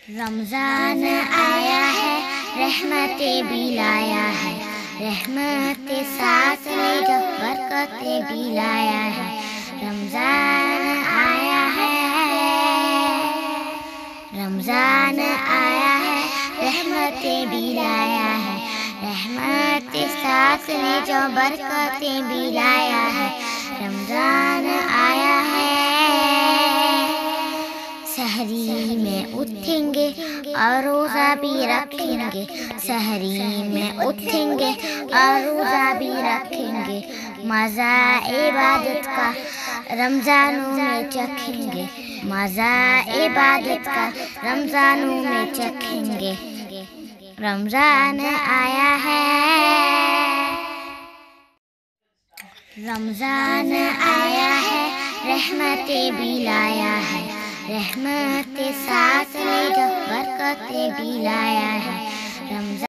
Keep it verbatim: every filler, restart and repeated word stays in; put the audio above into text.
रमज़ान आया है, रहमतें भी लाया है, रहमत साथ में जो बरकतें भी लाया है। रमज़ान आया है, रमज़ान आया है, रहमतें भी लाया है, रहमत साथ में जो बरकतें भी लाया है। रमज़ान आया है, सहरी में उठेंगे और रोज़ा भी रखेंगे, सहरी में उठेंगे और रोज़ा भी रखेंगे। मज़ा इबादत का रमज़ानों में चखेंगे, मज़ा इबादत का रमज़ानों में चखेंगे। रमज़ान आया है, रमज़ान आया है, रहमतें भी लाया है, रहमत साथ में जो बरकतें भी लाया है। रमज़ान